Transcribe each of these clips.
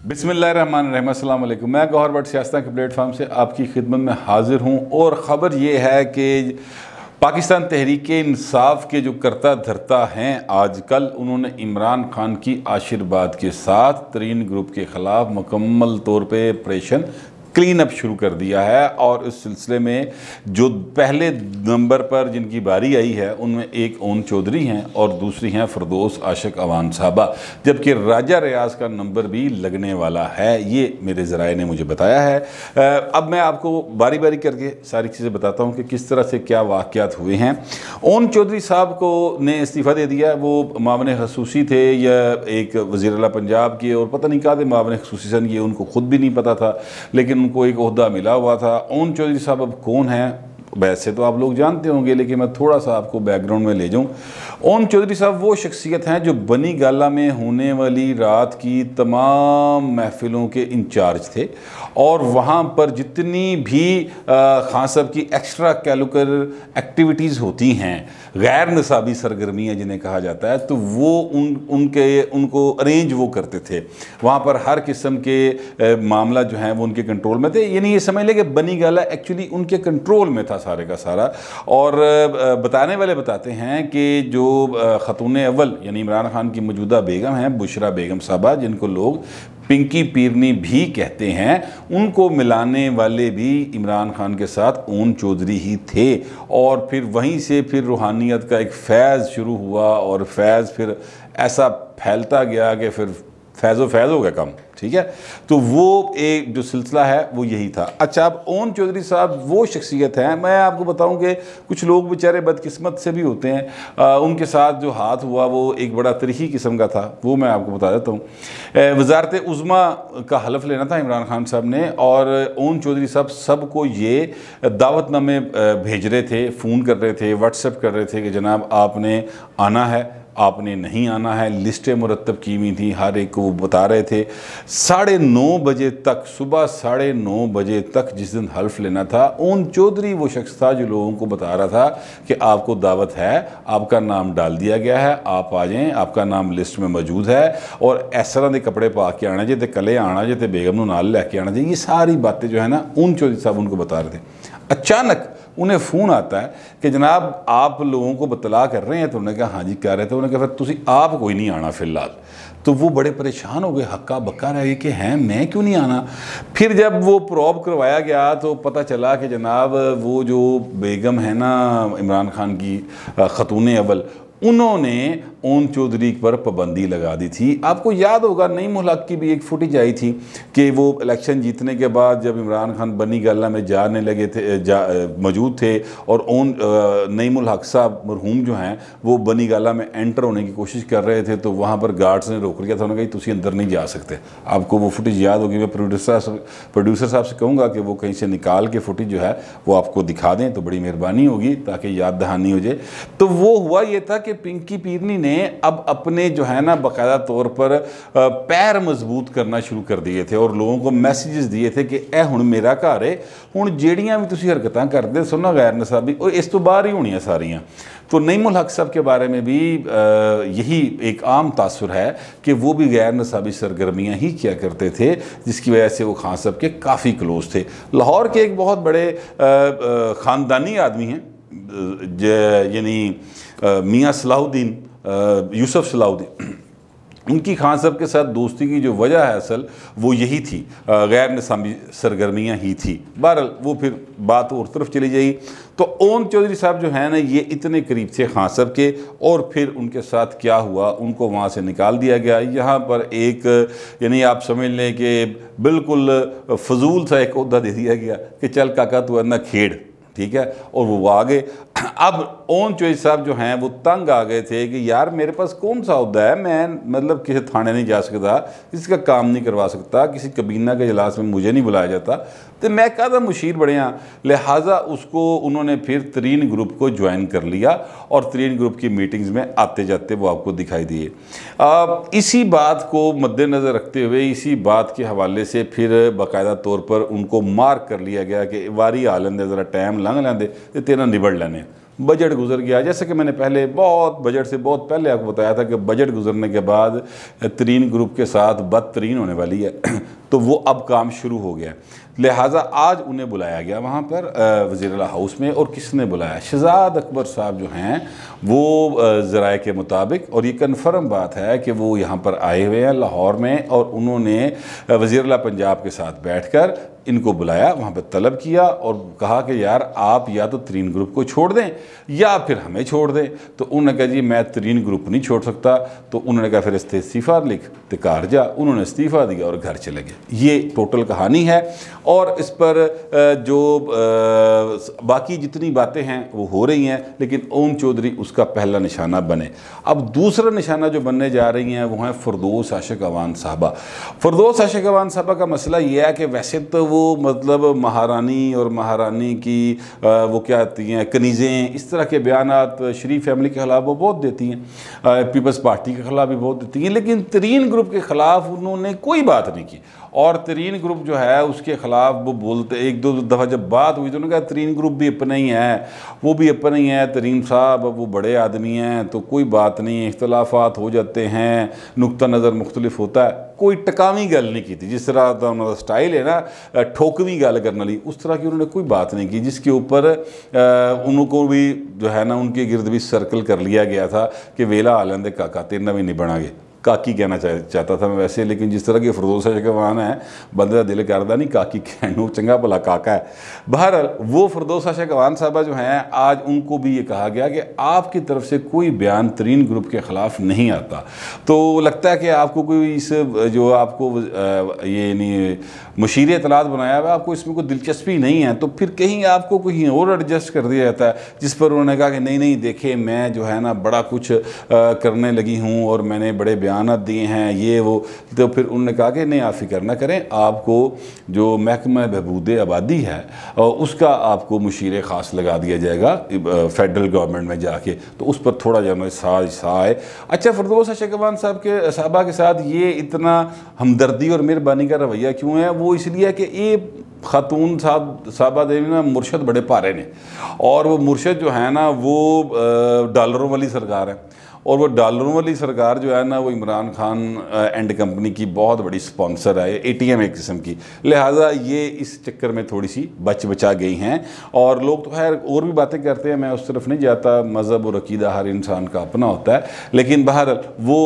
बिस्मिल्लाहिर्रहमानिर्रहीम, अस्सलाम वालेकुम। मैं गौहर भट्ट सियासत के प्लेटफॉर्म से आपकी खिदमत में हाजिर हूँ और ख़बर ये है कि पाकिस्तान तहरीक इंसाफ के जो करता धरता हैं आजकल, उन्होंने इमरान खान की आशीर्वाद के साथ तरीन ग्रुप के ख़िलाफ़ मुकम्मल तौर पे ऑपरेशन क्लीन अप शुरू कर दिया है। और इस सिलसिले में जो पहले नंबर पर जिनकी बारी आई है उनमें एक ओन चौधरी हैं और दूसरी हैं फिरदौस आशिक अवान साहबा, जबकि राजा रियाज का नंबर भी लगने वाला है, ये मेरे ज़राए ने मुझे बताया है। अब मैं आपको बारी बारी करके सारी चीज़ें बताता हूँ कि किस तरह से क्या वाक़यात हुए हैं। ओन चौधरी साहब को ने इस्तीफ़ा दे दिया। वो मामले खसूसी थे या एक वज़ीर आला पंजाब के, और पता नहीं कहा थे मामले खसूसी सन, ये उनको खुद भी नहीं पता था, लेकिन उनको एक ओहदा मिला हुआ था। ओन चौधरी साहब अब कौन हैं वैसे तो आप लोग जानते होंगे, लेकिन मैं थोड़ा सा आपको बैकग्राउंड में ले जाऊं। ओन चौधरी साहब वो शख्सियत हैं जो बनी गाला में होने वाली रात की तमाम महफिलों के इंचार्ज थे, और वहाँ पर जितनी भी खान साहब की एक्स्ट्रा कैलकुलर एक्टिविटीज़ होती हैं, गैर निसाबी सरगर्मियाँ जिन्हें कहा जाता है, तो वो उनको अरेंज वो करते थे। वहाँ पर हर किस्म के मामला जो है वो उनके कंट्रोल में थे। यानी ये समझ लें कि बनी गाला एक्चुअली उनके कंट्रोल में था सारे का सारा। और बताने वाले बताते हैं कि जो खतून अव्वल यानी इमरान खान की मौजूदा बेगम हैं बुशरा बेगम साहबा, जिनको लोग पिंकी पीरनी भी कहते हैं, उनको मिलाने वाले भी इमरान खान के साथ ओन चौधरी ही थे। और फिर वहीं से फिर रूहानियत का एक फैज़ शुरू हुआ और फैज़ फिर ऐसा फैलता गया कि फिर फैज़ हो गया काम। ठीक है, तो वो एक जो सिलसिला है वो यही था। अच्छा, अब ओन चौधरी साहब वो शख्सियत हैं, मैं आपको बताऊं कि कुछ लोग बेचारे बदकिस्मत से भी होते हैं। उनके साथ जो हाथ हुआ वो एक बड़ा तरीही किस्म का था, वो मैं आपको बता देता हूँ। वज़ारत उज़्मा का हलफ लेना था इमरान खान साहब ने, और ओन चौधरी साहब सबको ये दावतनामे भेज रहे थे, फ़ोन कर रहे थे, व्हाट्सएप कर रहे थे कि जनाब आपने आना है, आपने नहीं आना है। लिस्टें मुरतब की हुई थी, हर एक को वो बता रहे थे। 9:30 बजे तक, सुबह 9:30 बजे तक जिस दिन हल्फ लेना था, ओन चौधरी वो शख्स था जो लोगों को बता रहा था कि आपको दावत है, आपका नाम डाल दिया गया है, आप आ जाएं, आपका नाम लिस्ट में मौजूद है, और इस तरह के कपड़े पा के आना चाहिए, कले आना चाहिए, बेगम को नाल लैके आना चाहिए। ये सारी बातें जो है ना ओन चौधरी साहब उनको बता रहे थे। अचानक उन्हें फ़ोन आता है कि जनाब आप लोगों को बतला कर रहे हैं। तो उन्होंने कहा हाँ जी कह रहे थे। उन्होंने कहा फिर तुसी आप कोई नहीं आना फ़िलहाल। तो वो बड़े परेशान हो गए, हक्का बक्का रह गए कि हैं मैं क्यों नहीं आना। फिर जब वो प्रॉब करवाया गया तो पता चला कि जनाब वो जो बेगम है ना इमरान खान की खतून अव्वल, उन्होंने ओन चौधरी पर पाबंदी लगा दी थी। आपको याद होगा नईम उल हक की भी एक फुटेज आई थी कि वो इलेक्शन जीतने के बाद जब इमरान खान बनी गाला में जाने लगे थे, मौजूद थे, और नईम उल हक साहब मरहूम जो हैं वो बनी गाला में एंटर होने की कोशिश कर रहे थे, तो वहाँ पर गार्ड्स ने रोक लिया था। उन्होंने कहा तुसी अंदर नहीं जा सकते। आपको वो फुटेज याद होगी। मैं प्रोड्यूसर साहब से कहूँगा कि वो कहीं से निकाल के फुटेज जो है वो आपको दिखा दें तो बड़ी मेहरबानी होगी, ताकि याद दहानी हो जाए। तो वो हुआ ये था कि पिंकी पीरनी ने अब अपने जो है ना बाकायदा तौर पर पैर मजबूत करना शुरू कर दिए थे, और लोगों को मैसेजेस दिए थे कि ए हुण मेरा घर है, हुण जेड़ियां भी तुसीं हरकतां करदे सो ना गैर नसाबी, और इस तो बाहर ही होनियां सारियां। तो नईम उल हक साहब के बारे में भी यही एक आम तासुर है कि वो भी गैर नसाबी सरगर्मियाँ ही किया करते थे, जिसकी वजह से वो खान साहब के काफ़ी क्लोज थे। लाहौर के एक बहुत बड़े ख़ानदानी आदमी हैं, यानी मियाँ सलाहुद्दीन यूसुफ सलाहुद्दीन, उनकी खान साहब के साथ दोस्ती की जो वजह है असल वो यही थी, गैर निसाबी सरगर्मियाँ ही थी। बहरहाल वो फिर बात और तरफ चली जाएगी। तो ओन चौधरी साहब जो है ना ये इतने करीब थे खान साहब के, और फिर उनके साथ क्या हुआ, उनको वहाँ से निकाल दिया गया। यहाँ पर एक यानी आप समझ लें कि बिल्कुल फजूल सा एक ओहदा दे दिया गया कि चल काका तू अन्ना खेड़, ठीक है, और वो आ गए। अब ओन चौधरी साहब जो हैं वो तंग आ गए थे कि यार मेरे पास कौन सा ओहदा है, मैं मतलब किसी थाने नहीं जा सकता, किसी का काम नहीं करवा सकता, किसी कबीना के इजलास में मुझे नहीं बुलाया जाता, तो मैं कहता मुशीर बड़े हैं। लिहाजा उसको उन्होंने फिर तरीन ग्रुप को ज्वाइन कर लिया, और तरीन ग्रुप की मीटिंग्स में आते जाते वो आपको दिखाई दिए। इसी बात को मद्देनज़र रखते हुए, इसी बात के हवाले से फिर बाकायदा तौर पर उनको मार्क कर लिया गया कि वारी आ लेंदे, ज़रा टाइम लंघ लेंदे ते तेरा निबड़ लेने। बजट गुजर गया। जैसे कि मैंने पहले बजट से बहुत पहले आपको बताया था कि बजट गुजरने के बाद तरीन ग्रुप के साथ बदतरीन होने वाली है तो वो अब काम शुरू हो गया। लिहाजा आज उन्हें बुलाया गया वहाँ पर वज़ीर-ए-आला हाउस में। और किसने बुलाया? शहजाद अकबर साहब जो हैं वो ज़राए के मुताबिक, और ये कन्फर्म बात है कि वो यहाँ पर आए हुए हैं लाहौर में, और उन्होंने वज़ीर-ए-आला पंजाब के साथ बैठकर इनको बुलाया, वहाँ पर तलब किया और कहा कि यार आप या तो तरीन ग्रुप को छोड़ दें या फिर हमें छोड़ दें। तो उन्होंने कहा जी मैं तरीन ग्रुप नहीं छोड़ सकता। तो उन्होंने कहा फिर इस्तीफ़ा लिख तो कार जा। उन्होंने इस्तीफ़ा दिया और घर चले गए। ये टोटल कहानी है। और इस पर जो बाकी जितनी बातें हैं वो हो रही हैं, लेकिन ओम चौधरी उसका पहला निशाना बने। अब दूसरा निशाना जो बनने जा रही हैं वो है फ़िरदौस आशिक अवान साहबा। फ़िरदौस आशिक अवान साहबा का मसला ये है कि वैसे तो वो मतलब महारानी और महारानी की वो क्या आती हैं कनीज़ें, इस तरह के बयानात शरीफ फैमिली के ख़िलाफ़ वो बहुत देती हैं, पीपल्स पार्टी के ख़िलाफ़ भी बहुत देती हैं, लेकिन तरीन ग्रुप के ख़िलाफ़ उन्होंने कोई बात नहीं की। और तरीन ग्रुप जो है उसके ख़िलाफ़ वो बोलते, एक दो दफ़ा जब बात हुई तो उन्होंने कहा तरीन ग्रुप भी अपना ही है, वो भी अपना ही है, तरीन साहब वो बड़े आदमी हैं तो कोई बात नहीं, इख्तलाफात हो जाते हैं, नुक्ता नज़र मुख्तलिफ होता है। कोई टकावी गल नहीं की थी, जिस तरह का उनका स्टाइल है ना ठोकवी गल करने वाली, उस तरह की उन्होंने कोई बात नहीं की, जिसके ऊपर उनको भी जो है ना उनके गिरद भी सर्कल कर लिया गया था कि वेला आलंदे काका तेरना भी नहीं बनागे। काकी कहना चाहता था मैं वैसे, लेकिन जिस तरह की फ़िरदौस आशिक अवान है बंदे का दिल करता नहीं काकी कहनो, चंगा भला काका है। बहरहाल वो फ़िरदौस आशिक अवान साहबा जो हैं आज उनको भी ये कहा गया कि आपकी तरफ से कोई बयान तरीन ग्रुप के ख़िलाफ़ नहीं आता। तो लगता है कि आपको कोई इस जो आपको ये नहीं मुशीर इतलात बनाया हुआ, आपको इसमें कोई दिलचस्पी नहीं है, तो फिर कहीं आपको कहीं और एडजस्ट कर दिया जाता है, जिस पर उन्होंने कहा कि नहीं नहीं देखे मैं जो है ना बड़ा कुछ करने लगी हूँ और मैंने बड़े बयान दिए हैं ये वो। तो फिर उन्होंने कहा कि नहीं आप फिक्र ना करें, आपको जो महकमा बहबूद आबादी है उसका आपको मुशीर ख़ास लगा दिया जाएगा फेडरल गवर्नमेंट में जाके, तो उस पर थोड़ा जो साए। अच्छा, फ़िरदौस आशिक अवान साहबा के साथ ये इतना हमदर्दी और मेहरबानी का रवैया क्यों है? वो इसलिए कि ये खातून साहबा देवी ना मुर्शद बड़े पारे ने, और वो मुर्शद जो है ना वो डॉलरों वाली सरकार है, और वो डॉलरों वाली सरकार जो है ना वो इमरान खान एंड कंपनी की बहुत बड़ी स्पॉन्सर है, ATM एक किस्म की। लिहाजा ये इस चक्कर में थोड़ी सी बचा गई हैं। और लोग तो खैर और भी बातें करते हैं, मैं उस तरफ नहीं जाता, मज़हब और अकीदा हर इंसान का अपना होता है, लेकिन बहरहाल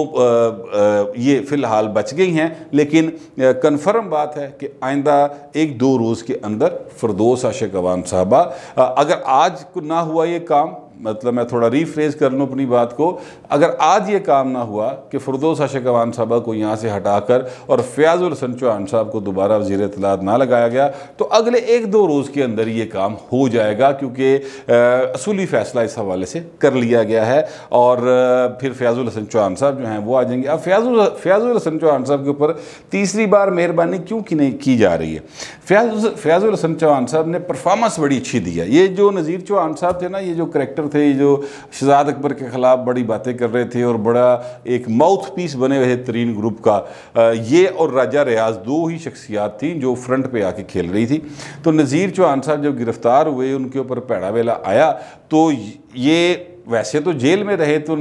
वो ये फ़िलहाल बच गई हैं। लेकिन कन्फर्म बात है कि आइंदा 1-2 रोज़ के अंदर फ़िरदौस आशिक अवान साहबा, अगर आज ना हुआ ये काम, मतलब मैं थोड़ा रीफ्रेज कर लूँ अपनी बात को, अगर आज ये काम ना हुआ कि फ़िरदौस आशिक अवान साहबा को यहाँ से हटाकर और फ़याज़ुल हसन चौहान साहब को दोबारा वज़ीर इत्तलात ना लगाया गया, तो अगले 1-2 रोज़ के अंदर ये काम हो जाएगा, क्योंकि असूली फ़ैसला इस हवाले से कर लिया गया है। और फिर फ़याज़ुल हसन चौहान साहब जो हैं वो आ जाएंगे। अब फ़याज़ुल हसन चौहान साहब के ऊपर तीसरी बार मेहरबानी क्यों की जा रही है? फ़याज़ुल हसन चौहान साहब ने परफॉर्मेंस बड़ी अच्छी दी है। ये जो नज़ीर चौहान साहब थे ना, ये जो करैक्टर थे, जो शहजाद अकबर के ख़िलाफ़ बड़ी बातें कर रहे थे और बड़ा एक माउथ पीस बने हुए तरीन ग्रुप का, ये और राजा रियाज 2 ही शख्सियात थी जो फ्रंट पे आके खेल रही थी। तो नज़ीर चौहान साहब जब गिरफ़्तार हुए, उनके ऊपर पैड़ा वेला आया, तो ये वैसे तो जेल में रहे, तो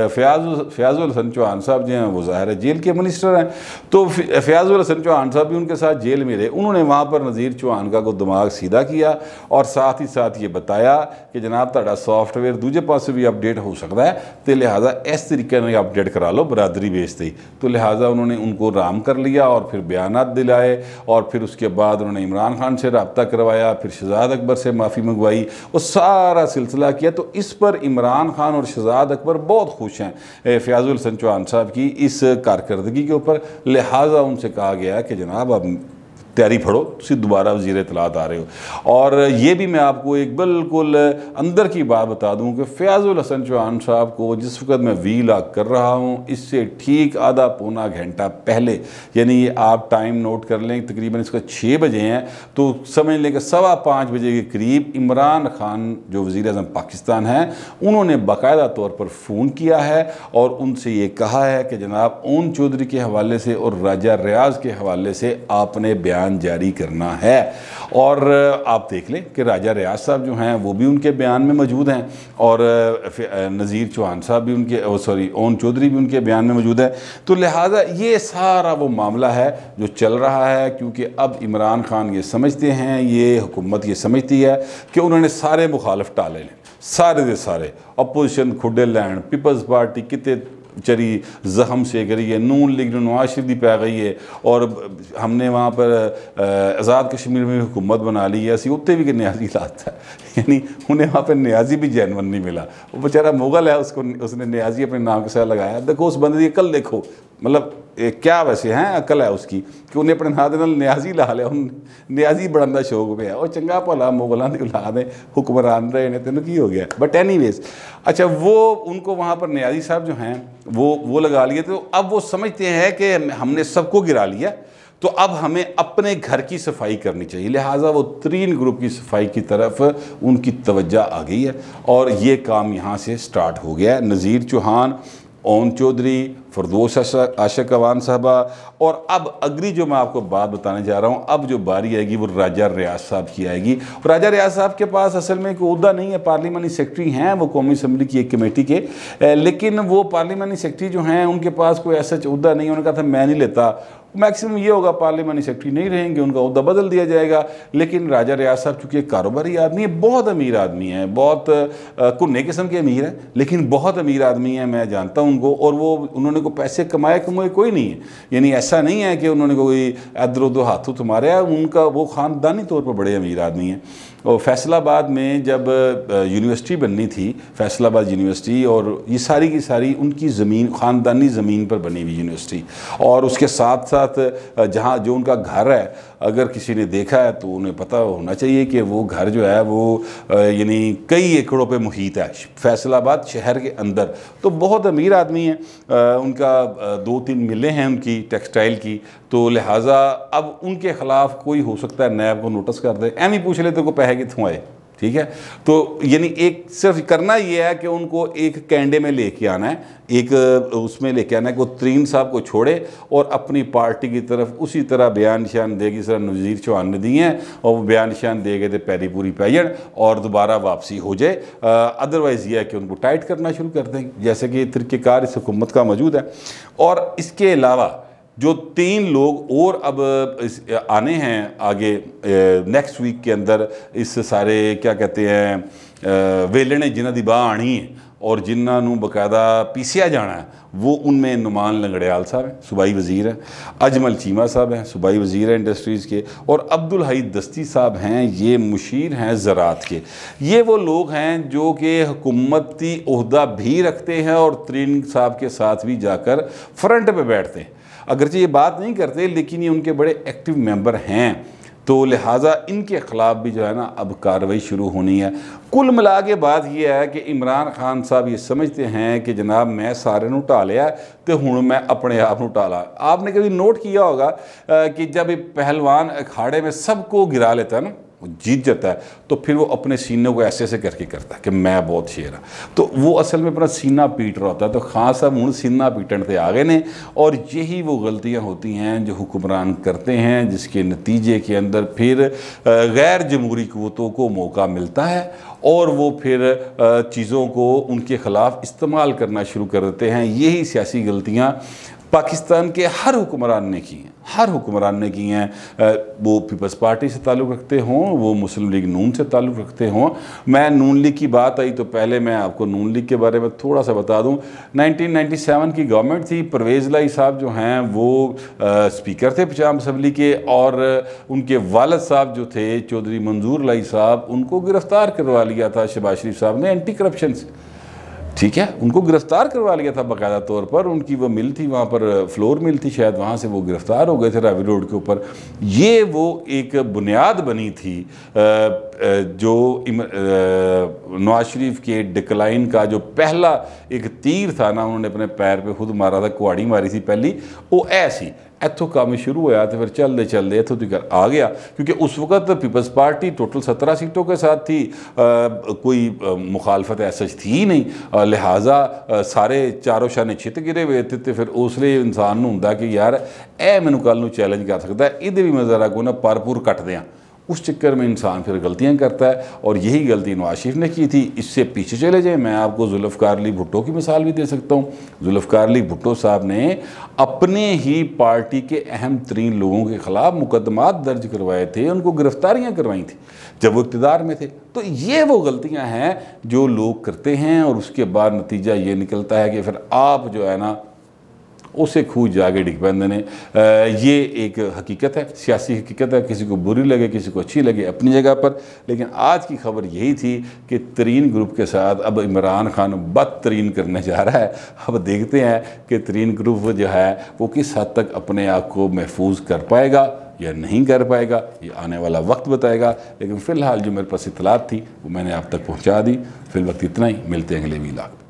फ़याज़ुल हसन चौहान साहब जो हैं वो ज़ाहिर है जेल के मिनिस्टर हैं, तो फ़याज़ुल हसन चौहान साहब भी उनके साथ जेल में रहे। उन्होंने वहाँ पर नज़ीर चौहान का को दिमाग सीधा किया और साथ ही साथ ये बताया कि जनाब ताड़ा सॉफ्टवेयर दूजे पास भी अपडेट हो सकता है, तो लिहाजा इस तरीके ने अपडेट करा लो बरादरी बेचते ही। तो लिहाजा उन्होंने उनको राम कर लिया और फिर बयानात दिलाए, और फिर उसके बाद उन्होंने इमरान खान से रब्ता करवाया, फिर शहजाद अकबर से माफ़ी मंगवाई, वो सारा सिलसिला किया। तो इस पर इमरान खान और शहजाद अकबर बहुत खुश हैं फ़याज़ुल हसन चौहान साहब की इस कारकर्दगी के ऊपर। लिहाजा उनसे कहा गया कि जनाब अब तैयारी फड़ो, तुम दोबारा वज़ीर इत्तलात आ रहे हो। और ये भी मैं आपको एक बिल्कुल अंदर की बात बता दूं कि फ़याज़ुल हसन चौहान साहब को जिस वक्त मैं वीलॉग कर रहा हूँ, इससे ठीक आधा पौना घंटा पहले, यानी ये आप टाइम नोट कर लें, तकरीबन इसका 6 बजे हैं, तो समझ लें कि 5:15 बजे के करीब इमरान खान जो वज़ीर आज़म पाकिस्तान हैं, उन्होंने बाकायदा तौर पर फ़ोन किया है और उनसे ये कहा है कि जनाब ओम चौधरी के हवाले से और राजा रियाज के हवाले से आपने बयान बयान जारी करना है। और आप देख लें कि राजा रियाज साहब जो हैं वो भी उनके बयान में मौजूद हैं और नज़ीर चौहान साहब भी उनके ओन चौधरी भी उनके बयान में मौजूद है। तो लिहाजा ये सारा वो मामला है जो चल रहा है, क्योंकि अब इमरान खान ये समझते हैं, ये हुकूमत ये समझती है कि उन्होंने सारे मुखालफ टाले लें, सारे दे सारे अपोजिशन खुडे लैंड, पीपल्स पार्टी कितने चरी जख्म से करी है, नून लीग नवाज शरीफ दी पै गई है और हमने वहाँ पर आज़ाद कश्मीर में हुकूमत बना ली है, असी उत्ते भी कि न्याजी लाता है, यानी उन्हें वहाँ पर न्याजी भी जैनवन नहीं मिला। वो बेचारा मुगल है, उसने न्याजी अपने नाम के साथ लगाया। देखो उस बंदे की अकल देखो, मतलब क्या वैसे हैं अकल है उसकी कि उन्हें अपने नाम नाल न्याजी ला लिया, उन न्याजी बनने का शौक पे है। और चंगा भला मुगलों की औलाद है, हुक्मरान रहे ने, तेन की हो गया। बट एनीवेज, अच्छा वो उनको वहाँ पर न्याजी साहब जो हैं वो लगा लिए। तो अब वो समझते हैं कि हमने सबको गिरा लिया, तो अब हमें अपने घर की सफाई करनी चाहिए। लिहाजा वो 3 ग्रुप की सफाई की तरफ उनकी तवज्जो आ गई है और ये काम यहाँ से स्टार्ट हो गया है। नज़ीर चौहान, ओन चौधरी, फरदोस आशिक अवान साहबा, और अब अगली जो मैं आपको बात बताने जा रहा हूँ, अब जो बारी आएगी वो राजा रियाज साहब की आएगी। राजा रियाज साहब के पास असल में कोई उहदा नहीं है, पार्लिमानी सेक्रेटरी हैं वो कौमी असम्बली की एक कमेटी के, लेकिन वो पार्लिमानी सेक्रेटरी जो हैं उनके पास कोई ऐसा उहदा नहीं है। उन्होंने कहा था मैं नहीं लेता, मैक्सिमम ये होगा पार्लिमानी सेक्रेटरी नहीं रहेंगे, उनका उहदा बदल दिया जाएगा। लेकिन राजा रियाज साहब चूँकि एक कारोबारी आदमी है, बहुत अमीर आदमी है, बहुत कुन्ने किस्म के अमीर है, लेकिन बहुत अमीर आदमी है, मैं जानता हूँ उनको। और वो उन्होंने को पैसे कमाए कोई नहीं है, यानी ऐसा नहीं है कि उन्होंने कोई इधर उधर हाथों मारा है, उनका वो ख़ानदानी तौर पर बड़े अमीर आदमी हैं। और फैसलाबाद में जब यूनिवर्सिटी बननी थी, फैसलाबाद यूनिवर्सिटी, और ये सारी की सारी उनकी ज़मीन, ख़ानदानी ज़मीन पर बनी हुई यूनिवर्सिटी। और उसके साथ साथ जहाँ जो उनका घर है, अगर किसी ने देखा है तो उन्हें पता होना चाहिए कि वो घर जो है वो यानी कई एकड़ों पे मुहित है फैसलाबाद शहर के अंदर। तो बहुत अमीर आदमी है, उनका 2-3 मिलें हैं उनकी टेक्सटाइल की। तो लिहाजा अब उनके ख़िलाफ़ कोई हो सकता है नैब को नोटिस कर दे, एम ही पूछ ले तेरे को पैसे कितों आए, ठीक है। तो यानी एक सिर्फ करना ये है कि उनको एक कैंडे में लेके आना है, एक उसमें लेके आना है कि वो तरीन साहब को छोड़े और अपनी पार्टी की तरफ उसी तरह बयान निशान देगी, जिस तरह नज़ीर चौहान ने दिए हैं, और वो बयान निशान देगे तो पैरी पूरी पैजन और दोबारा वापसी हो जाए। अदरवाइज़ ये है कि उनको टाइट करना शुरू कर देंगे, जैसे कि तरीक़ेकार इस हुकूमत का मौजूद है। और इसके अलावा जो 3 लोग और अब आने हैं आगे नेक्स्ट वीक के अंदर, इस सारे क्या कहते हैं वेलने जिन्हों की बाह आनी है और जिन्होंने बकायदा पीसिया जाना है, वो उनमें नुमान लंगड़ियाल साहब हैं, सूबाई वज़ीर हैं, अजमल चीमा साहब हैं, सूबाई वज़ीर हैं इंडस्ट्रीज़ के, और अब्दुल हईद दस्ती साहब हैं, ये मुशीर हैं ज़रात के। ये वो लोग हैं जो कि हुकूमती ओहदा भी रखते हैं और तरीन साहब के साथ भी जाकर फ्रंट पे बैठते हैं। अगरचे ये बात नहीं करते, लेकिन ये उनके बड़े एक्टिव मेंबर हैं। तो लिहाजा इनके ख़िलाफ़ भी जो है ना अब कार्रवाई शुरू होनी है। कुल मिला के बात यह है कि इमरान खान साहब ये समझते हैं कि जनाब मैं सारे नूं ढा लिया तो हुण मैं अपने आप नूं ढाला। आपने कभी नोट किया होगा कि जब पहलवान अखाड़े में सबको गिरा लेता है ना, वो जीत जाता है, तो फिर वो अपने सीने को ऐसे ऐसे करके करता है कि मैं बहुत शेर हाँ, तो वो असल में अपना सीना पीट रहा होता है। तो खान साहब हूँ सीना पीटन से आ गए ने, और यही वो गलतियाँ होती हैं जो हुक्मरान करते हैं, जिसके नतीजे के अंदर फिर गैर जमहूरी क़ुव्वतों को मौका मिलता है और वो फिर चीज़ों को उनके ख़िलाफ़ इस्तेमाल करना शुरू कर देते हैं। यही सियासी गलतियाँ पाकिस्तान के हर हुक्मरान ने की हैं, हर हुक्मरान ने की हैं। वो पीपल्स पार्टी से ताल्लुक़ रखते हों, वो मुस्लिम लीग नून से ताल्लुक़ रखते हों। मैं नून लीग की बात आई तो पहले मैं आपको नून लीग के बारे में थोड़ा सा बता दूं। 1997 की गवर्नमेंट थी, परवेज़ लाई साहब जो हैं वो स्पीकर थे पंजाब असम्बली के, और उनके वालिद साहब जो थे चौधरी मंजूर लाई साहब, उनको गिरफ़्तार करवा लिया था शहबाज शरीफ साहब ने एंटी करप्शन से, ठीक है। उनको गिरफ़्तार करवा लिया था बाकायदा तौर पर। उनकी वो मिल थी वहाँ पर, फ्लोर मिल थी शायद, वहाँ से वो गिरफ़्तार हो गए थे रावी रोड के ऊपर। ये वो एक बुनियाद बनी थी जो नवाज शरीफ के डिक्लाइन का जो पहला एक तीर था ना, उन्होंने अपने पैर पे खुद मारा था, कुहाड़ी मारी थी पहली, वो ऐसी। इतों काम शुरू होया तो फिर चलते चलते इतों तक आ गया, क्योंकि उस वक्त पीपल्स पार्टी टोटल 17 सीटों के साथ थी, कोई मुखालफत ऐसा थी ही नहीं, लिहाजा सारे चारों शाने छित गिरे हुए थे। तो फिर उसलिए इंसान होंगे कि यार ए मैनू कल चैलेंज कर सकता है, ये भी मैं ज़रा को ना भरपूर कट दें। उस चक्कर में इंसान फिर गलतियां करता है, और यही गलती नवाज शरीफ ने की थी। इससे पीछे चले जाए, मैं आपको जुल्फ़िकार अली भुट्टो की मिसाल भी दे सकता हूँ। जुल्फ़िकार अली भुट्टो साहब ने अपने ही पार्टी के अहम तरीन लोगों के ख़िलाफ़ मुकदमात दर्ज करवाए थे, उनको गिरफ्तारियाँ करवाई थी जब वो इक़्तिदार में थे। तो ये वो गलतियाँ हैं जो लोग करते हैं, और उसके बाद नतीजा ये निकलता है कि फिर आप जो है ना उसे खूज जाके डिग पैंदे ने। ये एक हकीकत है, सियासी हकीकत है, किसी को बुरी लगे किसी को अच्छी लगे अपनी जगह पर। लेकिन आज की खबर यही थी कि तरीन ग्रुप के साथ अब इमरान खान बदतरीन करने जा रहा है। अब देखते हैं कि तरीन ग्रुप जो है वो किस हद तक अपने आप को महफूज कर पाएगा या नहीं कर पाएगा, ये आने वाला वक्त बताएगा। लेकिन फ़िलहाल जो मेरे पास इत्तलात थी वो मैंने आप तक पहुँचा दी। फिल वक्त इतना ही, मिलते हैं अगले वीलॉग।